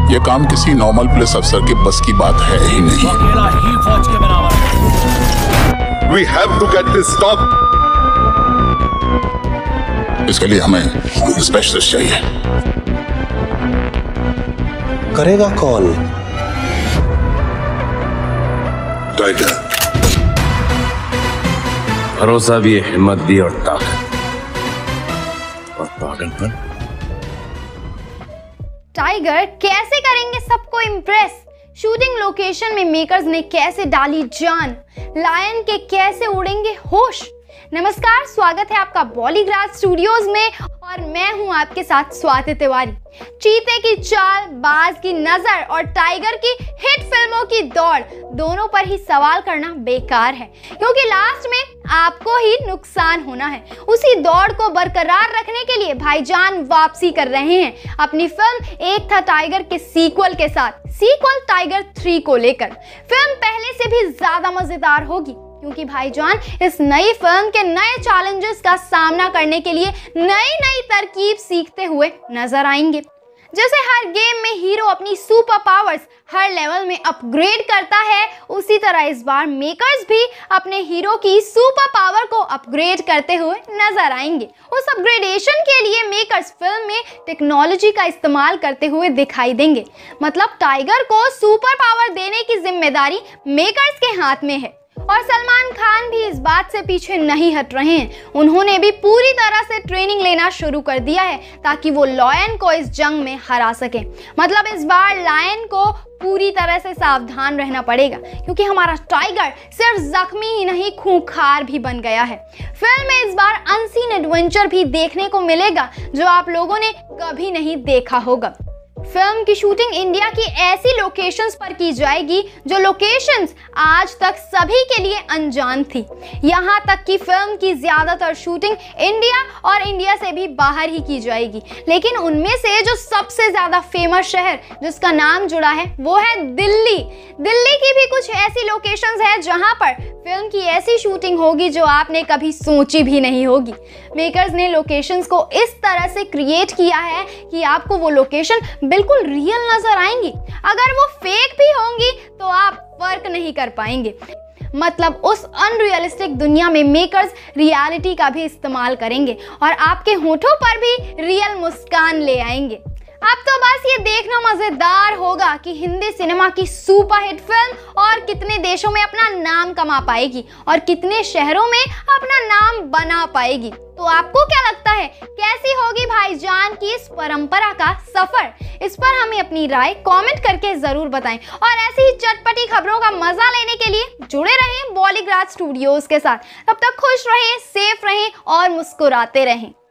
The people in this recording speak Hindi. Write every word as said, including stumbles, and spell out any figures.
ये काम किसी नॉर्मल पुलिस अफसर के बस की बात है ही नहीं। अकेला ही फौज के बराबर है। We have to get this stop। इसके लिए हमें स्पेशलिस्ट चाहिए। करेगा कौन? टाइगर। भरोसा भी है, हिम्मत भी और ताकत और पागलपन। टाइगर कैसे करेंगे सबको इम्प्रेस? शूटिंग लोकेशन में मेकर्स ने कैसे डाली जान? लायन के कैसे उड़ेंगे होश? नमस्कार, स्वागत है आपका बॉलीग्राज स्टूडियोज में और मैं हूं आपके साथ स्वाति तिवारी। चीते की चाल, बाज की नजर और टाइगर की हिट फिल्मों की दौड़, दोनों पर ही सवाल करना बेकार है, क्योंकि लास्ट में आपको ही नुकसान होना है। उसी दौड़ को बरकरार रखने के लिए भाईजान वापसी कर रहे हैं अपनी फिल्म एक था टाइगर के सीक्वल के साथ, सीक्वल टाइगर थ्री को लेकर। फिल्म पहले से भी ज्यादा मजेदार होगी, क्योंकि भाईजान इस नई फिल्म के नए चैलेंजेस का सामना करने के लिए नई नई तरकीब सीखते हुए नजर आएंगे। जैसे हर गेम में हीरो अपनी सुपर पावर्स हर लेवल में अपग्रेड करता है, उसी तरह इस बार मेकर्स भी अपने हीरो की सुपर पावर को अपग्रेड करते हुए नजर आएंगे। उस अपग्रेडेशन के लिए मेकर्स फिल्म में टेक्नोलॉजी का इस्तेमाल करते हुए दिखाई देंगे। मतलब टाइगर को सुपर पावर देने की जिम्मेदारी मेकर्स के हाथ में है और सलमान खान भी इस बात से पीछे नहीं हट रहे हैं। उन्होंने भी पूरी तरह से ट्रेनिंग लेना शुरू कर दिया है ताकि वो लायन को इस जंग में हरा सके। मतलब इस बार लायन को पूरी तरह से सावधान रहना पड़ेगा, क्योंकि हमारा टाइगर सिर्फ जख्मी ही नहीं, खूंखार भी बन गया है। फिल्म में इस बार अनसीन एडवेंचर भी देखने को मिलेगा जो आप लोगों ने कभी नहीं देखा होगा। फिल्म की शूटिंग इंडिया की ऐसी लोकेशंस पर की जाएगी जो लोकेशंस आज तक सभी के लिए अनजान थी। यहाँ तक कि फिल्म की ज्यादातर शूटिंग इंडिया और इंडिया से भी बाहर ही की जाएगी, लेकिन उनमें से जो सबसे ज्यादा फेमस शहर जिसका नाम जुड़ा है वो है दिल्ली। दिल्ली की भी कुछ ऐसी लोकेशंस है जहाँ पर फिल्म की ऐसी शूटिंग होगी जो आपने कभी सोची भी नहीं होगी। मेकर्स ने लोकेशंस को इस तरह से क्रिएट किया है कि आपको वो लोकेशन बिल्कुल रियल नजर आएंगी। अगर वो फेक भी होंगी तो आप फर्क नहीं कर पाएंगे। मतलब उस अनरियलिस्टिक दुनिया में मेकर्स रियलिटी का भी इस्तेमाल करेंगे और आपके होठों पर भी रियल मुस्कान ले आएंगे। अब तो बस ये देखना मजेदार होगा कि हिंदी सिनेमा की सुपरहिट फिल्म और कितने देशों में अपना नाम कमा पाएगी और कितने शहरों में अपना नाम बना पाएगी। तो आपको क्या लगता है, कैसी होगी भाईजान की इस परंपरा का सफर? इस पर हमें अपनी राय कमेंट करके जरूर बताएं और ऐसी ही चटपटी खबरों का मजा लेने के लिए जुड़े रहें बॉलीग्राज स्टूडियोज के साथ। तब तक खुश रहें, सेफ रहें और मुस्कुराते रहें।